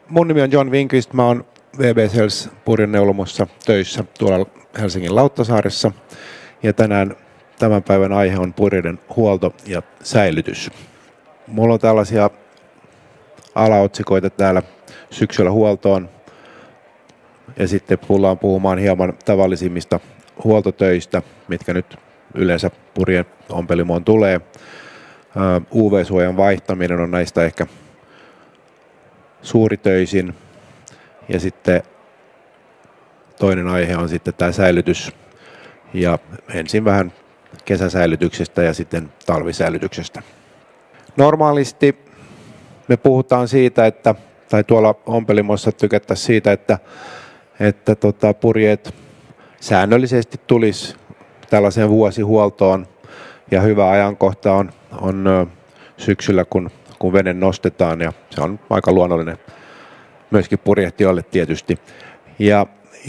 Mun nimi on John Winqvist, mä oon VB-Sales purjeneulomossa töissä tuolla Helsingin Lauttasaaressa. Ja tänään tämän päivän aihe on purjeiden huolto ja säilytys. Mulla on tällaisia alaotsikoita täällä syksyllä huoltoon. Ja sitten tullaan puhumaan hieman tavallisimmista huoltotöistä, mitkä nyt yleensä purjen ompelimoon tulee. UV-suojan vaihtaminen on näistä ehkä suuritöisin. Ja sitten toinen aihe on sitten tämä säilytys. Ja ensin vähän kesäsäilytyksestä ja sitten talvisäilytyksestä. Normaalisti me puhutaan siitä, tai tuolla ompelimossa tykättäisiin siitä, että purjeet säännöllisesti tulisi tällaiseen vuosihuoltoon. Ja hyvä ajankohta on syksyllä, kun vene nostetaan, ja se on aika luonnollinen myöskin purjehtijoille tietysti. Ja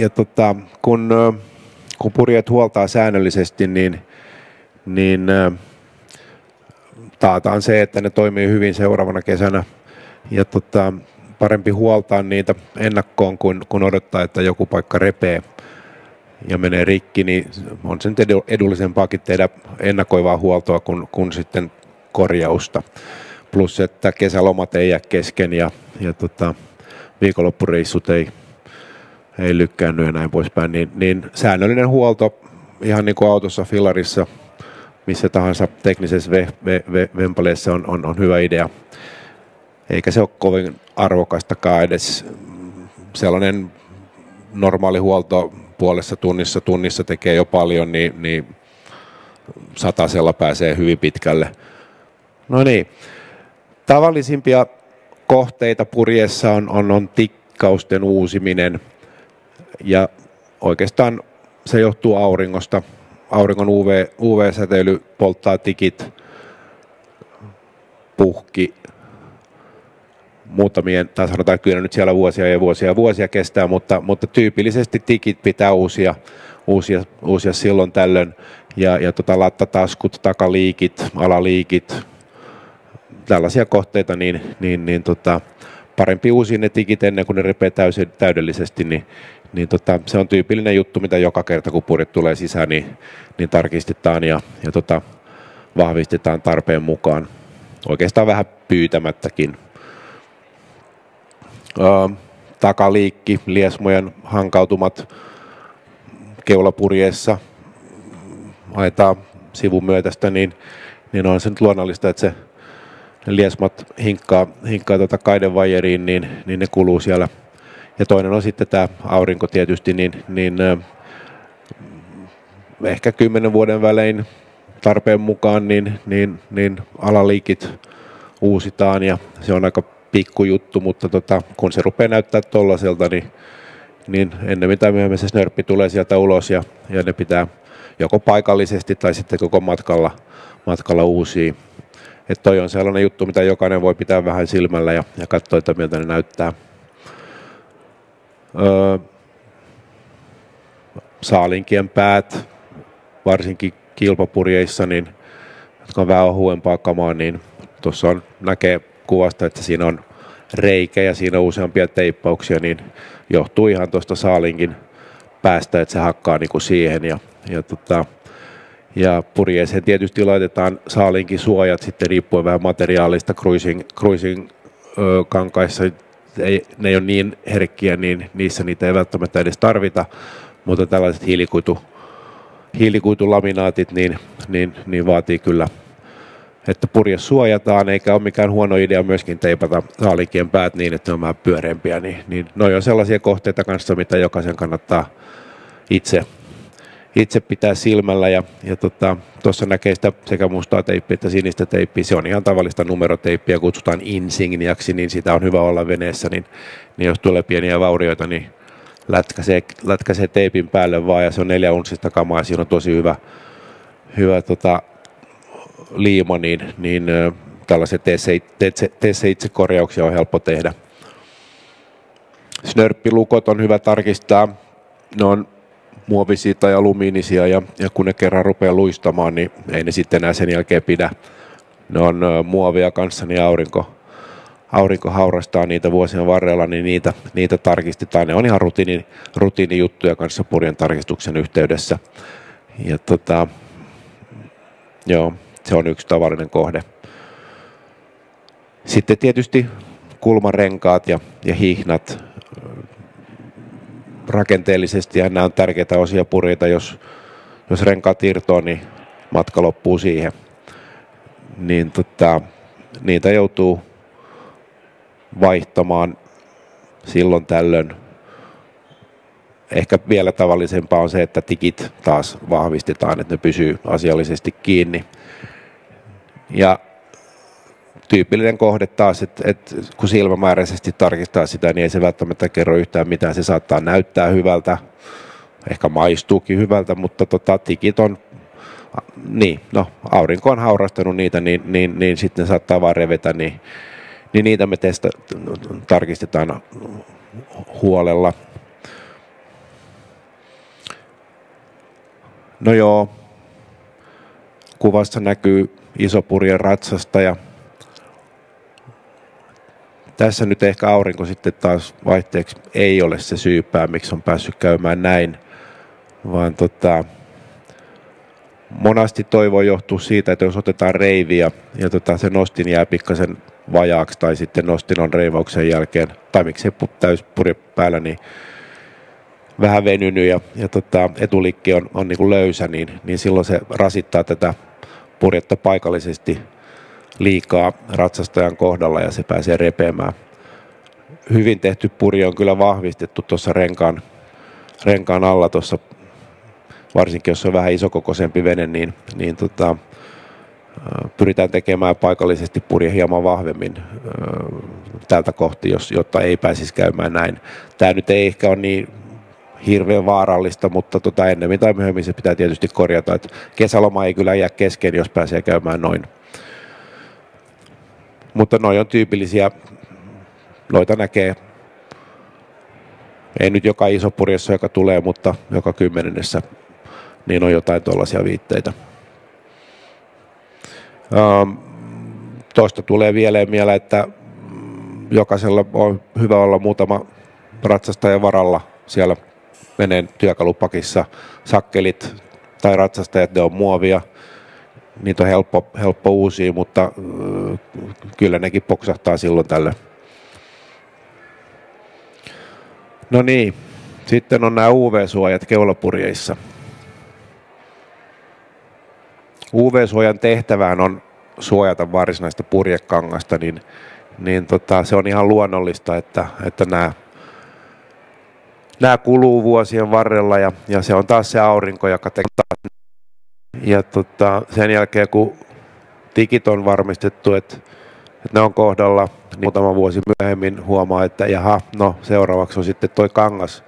kun purjeet huoltaa säännöllisesti, niin taataan se, että ne toimii hyvin seuraavana kesänä. Ja parempi huoltaa niitä ennakkoon, kun odottaa, että joku paikka repee ja menee rikki, niin on sen edullisempaakin tehdä ennakoivaa huoltoa kuin sitten korjausta. Plus, että kesälomat ei jää kesken ja viikonloppureissut ei lykkäänny ja näin poispäin. Niin säännöllinen huolto, ihan niin kuin autossa, fillarissa, missä tahansa teknisessä vempaleessa on hyvä idea. Eikä se ole kovin arvokastakaan edes sellainen normaali huolto tunnissa tekee jo paljon, niin satasella pääsee hyvin pitkälle. No niin, tavallisimpia kohteita purjeessa on tikkausten uusiminen ja oikeastaan se johtuu auringosta. Auringon UV-säteily polttaa tikit, puhki, muutamien, tai sanotaan kyllä nyt siellä vuosia kestää, mutta tyypillisesti tikit pitää uusia silloin tällöin. Ja lattataskut, takaliikit, alaliikit, tällaisia kohteita, niin parempi uusia ne tikit ennen kuin ne repee täydellisesti, niin se on tyypillinen juttu, mitä joka kerta kun purje tulee sisään, niin tarkistetaan ja vahvistetaan tarpeen mukaan. Oikeastaan vähän pyytämättäkin. Takaliikki, liesmojen hankautumat keulapurjeessa ajetaan sivun myötästä, niin on se nyt luonnollista, että ne liesmat hinkkaa kaidenvajeriin, niin ne kuluu siellä. Ja toinen on sitten tämä aurinko tietysti, niin ehkä 10 vuoden välein tarpeen mukaan niin alaliikit uusitaan ja se on aika pikkujuttu, mutta kun se rupeaa näyttää tollaiselta, niin ennen tai myöhemmin se snörppi tulee sieltä ulos ja ne pitää joko paikallisesti tai sitten koko matkalla uusia. Että toi on sellainen juttu, mitä jokainen voi pitää vähän silmällä ja katsoa, että miltä ne näyttää. Saalinkien päät, varsinkin kilpapurjeissa, niin, jotka on vähän ohuempaa kamaa, niin tuossa näkee kuvasta, että siinä on reikä ja siinä on useampia teippauksia, niin johtuu ihan tuosta saalinkin päästä, että se hakkaa niin kuin siihen. Ja purjeeseen tietysti laitetaan saalinkin suojat sitten riippuen vähän materiaalista. Cruising kankaissa ne ei ole niin herkkiä, niin niissä niitä ei välttämättä edes tarvita, mutta tällaiset hiilikuitulaminaatit niin vaatii kyllä, että purje suojataan, eikä ole mikään huono idea myöskin teipata saalinkien päät niin, että ne on vähän pyöreämpiä. Niin noi on sellaisia kohteita kanssa, mitä jokaisen kannattaa itse pitää silmällä. Ja tuossa näkee sitä sekä mustaa teippiä että sinistä teippiä. Se on ihan tavallista numeroteippiä, kutsutaan insigniaksi, niin sitä on hyvä olla veneessä. Niin jos tulee pieniä vaurioita, niin lätkäsee teipin päälle vaan, ja se on 4 unssista kamaa, ja siinä on tosi hyvä liima, niin tällaisia T7-korjauksia on helppo tehdä. Snörppilukot on hyvä tarkistaa. Ne on muovisia tai alumiinisia, ja kun ne kerran rupeaa luistamaan, niin ei ne sitten enää sen jälkeen pidä. Ne on muovia kanssa, niin aurinko haurastaa niitä vuosien varrella, niin niitä tarkistetaan. Ne on ihan rutiinijuttuja kanssa purjen tarkistuksen yhteydessä. Ja joo, se on yksi tavallinen kohde. Sitten tietysti kulmarenkaat ja hihnat rakenteellisesti, ja nämä on tärkeitä osia purjeita. Jos renkaat irtoaa, niin matka loppuu siihen. Niin niitä joutuu vaihtamaan silloin tällöin. Ehkä vielä tavallisempaa on se, että tikit taas vahvistetaan, että ne pysyy asiallisesti kiinni. Ja tyypillinen kohde taas, että kun silmämääräisesti tarkistaa sitä, niin ei se välttämättä kerro yhtään mitään. Se saattaa näyttää hyvältä, ehkä maistuukin hyvältä, mutta tikit on, aurinko on haurastanut niitä, niin sitten saattaa vaan revetä, niin niitä me tarkistetaan huolella. No joo, kuvassa näkyy isopurjen ratsastaja. Tässä nyt ehkä aurinko sitten taas vaihteeksi ei ole se syypää, miksi on päässyt käymään näin, vaan monasti toivo johtuu siitä, että jos otetaan reivi ja se nostin jää pikkasen vajaaksi tai sitten nostin on reivauksen jälkeen, tai miksei täyspurje päällä, niin vähän venynyt ja etulikki on niin kuin löysä, niin silloin se rasittaa tätä purjetta paikallisesti liikaa ratsastajan kohdalla ja se pääsee repeämään. Hyvin tehty purje on kyllä vahvistettu tuossa renkaan alla tuossa, varsinkin jos on vähän isokokoisempi vene, niin pyritään tekemään paikallisesti purje hieman vahvemmin tältä kohti, jotta ei pääsisi käymään näin. Tämä nyt ei ehkä ole niin hirveän vaarallista, mutta ennemmin tai myöhemmin se pitää tietysti korjata. Että kesäloma ei kyllä jää kesken, jos pääsee käymään noin. Mutta noi on tyypillisiä, noita näkee, ei nyt joka iso purjessa, joka tulee, mutta joka 10. niin on jotain tuollaisia viitteitä. Tuosta tulee vielä mieleen, että jokaisella on hyvä olla muutama ratsastajan varalla siellä veneen työkalupakissa. Sakkelit tai ratsastajat, ne on muovia. Niitä on helppo uusia, mutta kyllä nekin poksahtaa silloin tällöin. No niin, sitten on nämä UV-suojat keulapurjeissa. UV-suojan tehtävään on suojata varsinaista purjekangasta, niin se on ihan luonnollista, että nämä kuluu vuosien varrella ja se on taas se aurinko, joka tekee. Ja sen jälkeen, kun tikit on varmistettu, että ne on kohdalla, niin muutama vuosi myöhemmin huomaa, että seuraavaksi on sitten toi kangas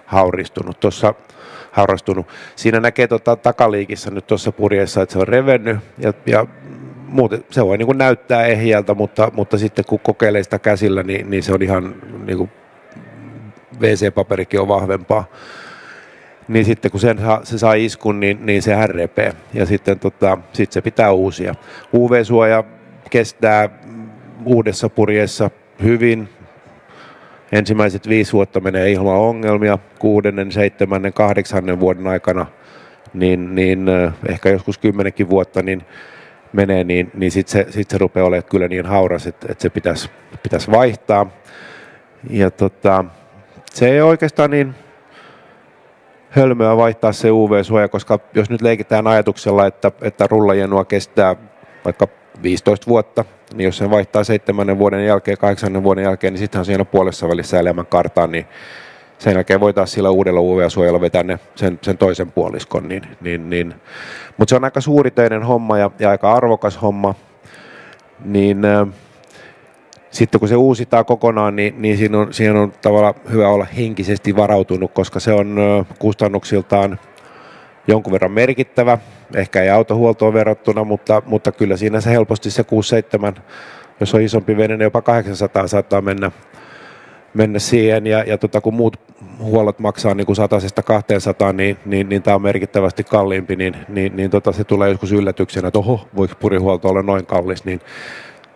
haurastunut. Siinä näkee takaliikissä nyt tuossa purjeessa, että se on revennyt ja muuten se voi niin kuin näyttää ehjältä, mutta sitten kun kokeilee sitä käsillä, niin se on ihan niin kuin WC-paperikin on vahvempaa. Niin sitten kun se saa iskun, niin se repeää ja sitten sit se pitää uusia. UV-suoja kestää uudessa purjeessa hyvin. Ensimmäiset 5 vuotta menee ilman ongelmia. 6., 7., 8. vuoden aikana, niin ehkä joskus 10 vuotta niin menee, niin sitten se rupeaa olemaan kyllä niin hauras, että se pitäisi vaihtaa. Ja se ei oikeastaan niin hölmöä vaihtaa se UV-suoja, koska jos nyt leikitään ajatuksella, että rullajenua kestää vaikka 15 vuotta, niin jos sen vaihtaa 7 vuoden jälkeen, 8 vuoden jälkeen, niin sittenhän siinä puolessa välissä elämän kartaan, niin sen jälkeen voitaisiin sillä uudella UV-suojalla vetää sen toisen puoliskon. Mutta se on aika suuritöinen homma ja aika arvokas homma, niin sitten kun se uusitaan kokonaan, niin siinä on tavallaan hyvä olla henkisesti varautunut, koska se on kustannuksiltaan jonkun verran merkittävä. Ehkä ei autohuoltoon verrattuna, mutta kyllä siinä se helposti se 6-7, jos on isompi vene, niin jopa 800 saattaa mennä siihen. Ja kun muut huollot maksaa niin kuin 100-200, niin tämä on merkittävästi kalliimpi, niin se tulee joskus yllätyksenä, että voiko purihuolto olla noin kallis, niin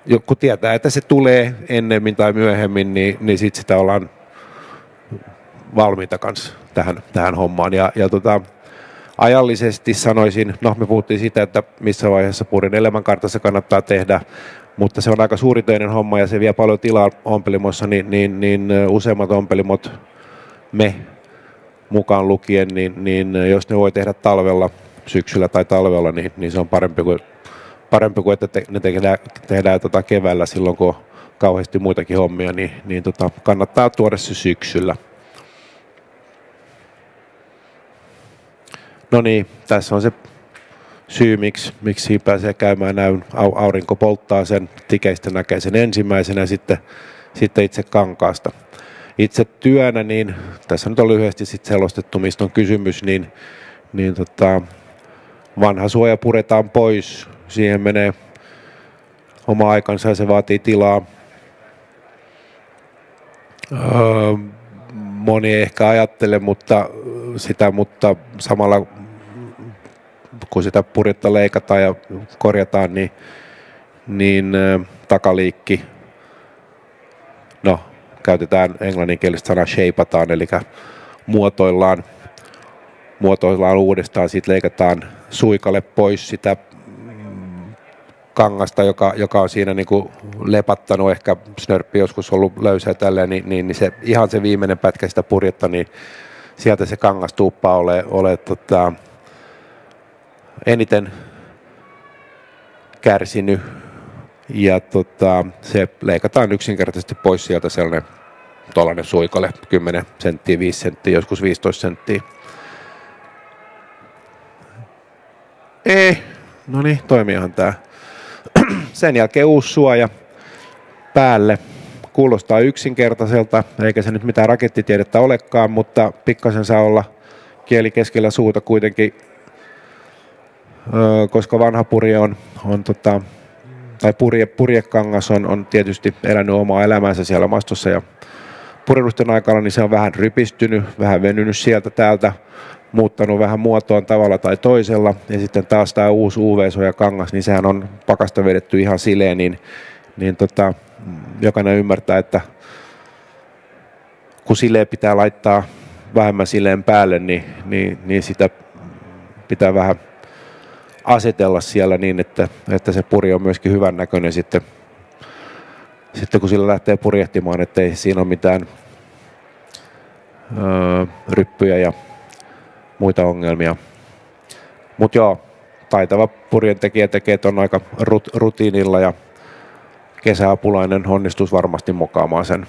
kun tietää, että se tulee ennemmin tai myöhemmin, niin sit sitä ollaan valmiita kanssa tähän hommaan. Ajallisesti sanoisin, no me puhuttiin siitä, että missä vaiheessa purin elämänkartassa kannattaa tehdä, mutta se on aika suuritöinen homma ja se vie paljon tilaa ompelimossa, niin useimmat ompelimot, me mukaan lukien, niin jos ne voi tehdä talvella, syksyllä tai talvella, niin se on parempi kuin että ne tehdään keväällä silloin, kun on kauheasti muitakin hommia, niin kannattaa tuoda se syksyllä. No niin, tässä on se syy, miksi pääsee käymään näyn. Aurinko polttaa sen, tikeistä näkee sen ensimmäisenä, sitten itse kankaasta. Itse työnä, niin tässä nyt on lyhyesti sit selostettu, mistä on kysymys, niin vanha suoja puretaan pois. Siihen menee oma aikansa ja se vaatii tilaa. Moni ei ehkä ajattele, mutta samalla kun sitä purjetta leikataan ja korjataan, niin takaliikki, no käytetään englanninkielistä sanaa shapeataan, eli muotoillaan uudestaan, siitä leikataan suikalle pois sitä kangasta, joka on siinä niin kuin lepattanut, ehkä snörppi joskus ollut löysää tälleen, niin se, ihan se viimeinen pätkä sitä purjetta, niin sieltä se kangas tuuppaa ole eniten kärsinyt ja se leikataan yksinkertaisesti pois sieltä sellainen tuollainen suikalle 10 senttiä, 5 senttiä, joskus 15 senttiä. No niin, toimiihan tää. Sen jälkeen uusi suoja päälle. Kuulostaa yksinkertaiselta, eikä se nyt mitään rakettitiedettä olekaan, mutta pikkasen saa olla kieli keskellä suuta kuitenkin, koska vanha purje tai purjekangas on tietysti elänyt omaa elämäänsä siellä mastossa ja purjelusten aikana, niin se on vähän rypistynyt, vähän venynyt sieltä täältä, muuttanut vähän muotoon tavalla tai toisella, ja sitten taas tämä uusi UV-suojakangas, niin sehän on pakasta vedetty ihan sileen, niin jokainen ymmärtää, että kun sileen pitää laittaa vähemmän sileen päälle, niin sitä pitää vähän asetella siellä niin, että se purje on myöskin hyvän näköinen sitten kun sillä lähtee purjehtimaan, ettei siinä ole mitään ryppyjä ja muita ongelmia. Mutta joo, taitava purjentekijä tekee ton aika rutiinilla ja kesäapulainen onnistus varmasti mokaamaan sen.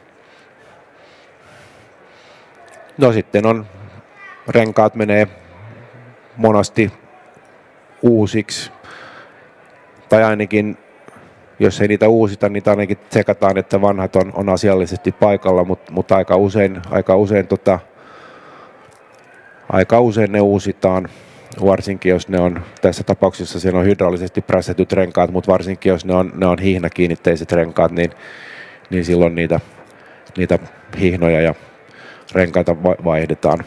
No sitten renkaat menee monasti uusiksi, tai ainakin jos ei niitä uusita, niin ainakin tsekataan, että vanhat on asiallisesti paikalla, mutta aika usein ne uusitaan, varsinkin jos ne on, tässä tapauksessa siellä on hydraulisesti prässätyt renkaat, mutta varsinkin jos ne on hihnakiinnitteiset renkaat, niin silloin niitä hihnoja ja renkaita vaihdetaan.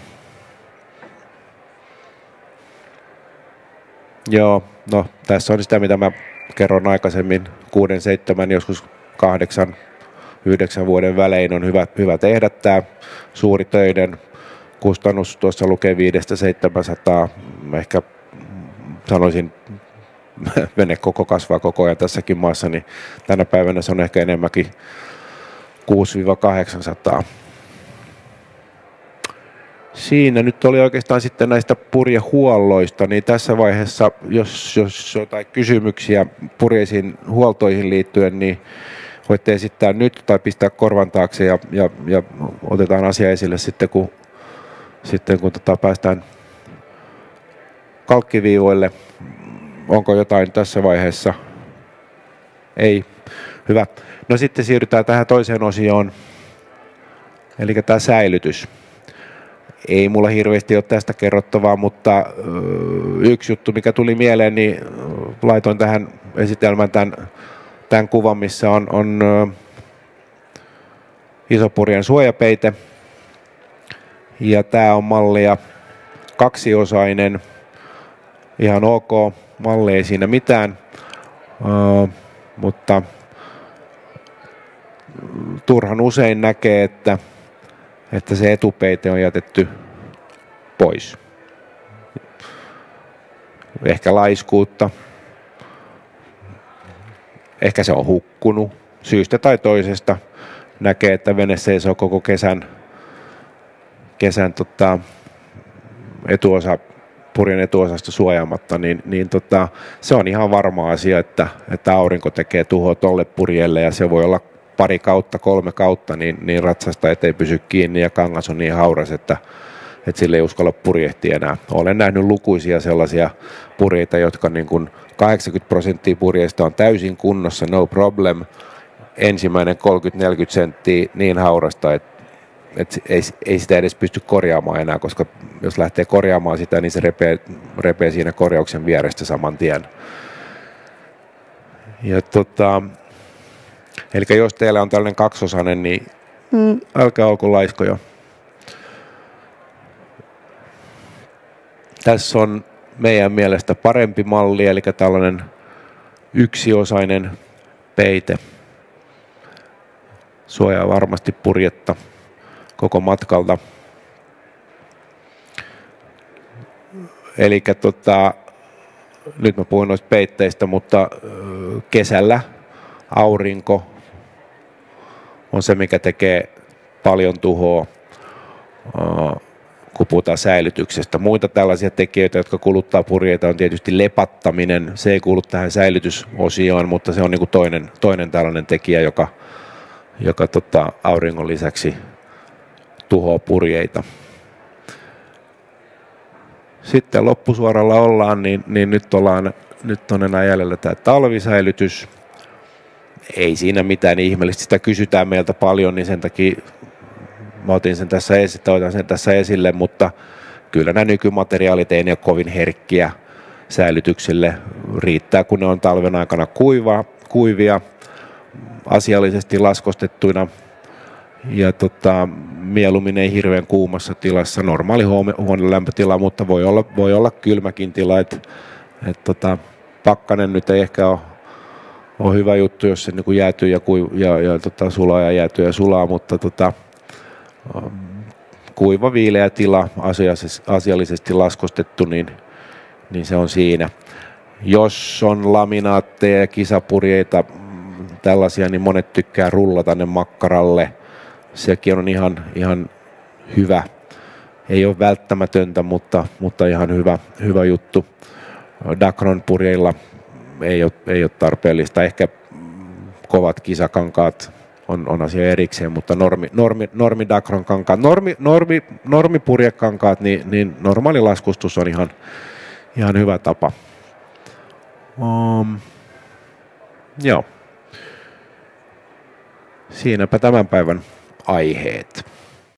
Joo, no tässä on sitä, mitä mä kerron aikaisemmin, 6, 7, joskus 8, 9 vuoden välein on hyvä tehdä tämä suuritöiden kustannus. Tuossa lukee 500–700, ehkä sanoisin, vene koko kasvaa koko ajan tässäkin maassa, niin tänä päivänä se on ehkä enemmänkin 600–800. Siinä nyt oli oikeastaan sitten näistä purjehuolloista, niin tässä vaiheessa, jos jotain kysymyksiä purjeisiin huoltoihin liittyen, niin voitte esittää nyt tai pistää korvan taakse ja otetaan asia esille sitten, kun päästään kalkkiviivoille. Onko jotain tässä vaiheessa? Ei. Hyvä. No sitten siirrytään tähän toiseen osioon, eli tämä säilytys. Ei mulla hirveästi ole tästä kerrottavaa, mutta yksi juttu, mikä tuli mieleen, niin laitoin tähän esitelmään tämän kuvan, missä on isopurjen suojapeite. Ja tämä on mallia kaksiosainen, ihan ok, malli ei siinä mitään, mutta turhan usein näkee, että se etupeite on jätetty pois. Ehkä laiskuutta, ehkä se on hukkunut syystä tai toisesta. Näkee, että vene seisoo koko kesän purjen etuosasta suojaamatta, niin se on ihan varma asia, että aurinko tekee tuhoa tolle purjelle ja se voi olla 2 kautta, 3 kautta, niin ratsastajat ei pysy kiinni ja kangas on niin hauras, että sille ei uskalla purjehtia enää. Olen nähnyt lukuisia sellaisia purjeita, jotka niin kuin 80% purjeista on täysin kunnossa, no problem. Ensimmäinen 30-40 senttiä niin haurasta, että ei sitä edes pysty korjaamaan enää, koska jos lähtee korjaamaan sitä, niin se repee siinä korjauksen vierestä saman tien. Ja eli jos teillä on tällainen kaksosainen, niin älkää olko laiskoja. Tässä on meidän mielestä parempi malli, eli tällainen yksiosainen peite. Suojaa varmasti purjetta koko matkalta. Eli nyt mä puhuin noista peitteistä, mutta kesällä aurinko on se, mikä tekee paljon tuhoa, kun puhutaan säilytyksestä. Muita tällaisia tekijöitä, jotka kuluttaa purjeita, on tietysti lepattaminen. Se ei kuulu tähän säilytysosioon, mutta se on niin kuin toinen tällainen tekijä, joka auringon lisäksi tuhoaa purjeita. Sitten loppusuoralla ollaan, niin nyt on enää jäljellä tämä talvisäilytys. Ei siinä mitään ihmeellistä, sitä kysytään meiltä paljon, niin sen takia mä otan sen tässä esille, mutta kyllä nämä nykymateriaalit ei ne ole kovin herkkiä säilytykselle. Riittää, kun ne on talven aikana kuivia, asiallisesti laskostettuina ja mieluummin ei hirveän kuumassa tilassa, normaali huoneen lämpötila, mutta voi olla kylmäkin tila, että pakkanen nyt ei ehkä ole hyvä juttu, jos se niin jäätyy ja sulaa ja jäätyy ja sulaa, mutta kuiva viileä tila, asiallisesti laskostettu, niin se on siinä. Jos on laminaatteja ja kisapurjeita, tällaisia, niin monet tykkää rullata ne makkaralle. Sekin on ihan hyvä. Ei ole välttämätöntä, mutta ihan hyvä juttu. Dacron purjeilla ei ole tarpeellista. Ehkä kovat kisakankaat on asia erikseen, mutta normi Dacron kankaat, normi purjekankaat, niin normaali laskustus on ihan hyvä tapa. Joo. Siinäpä tämän päivän aiheet.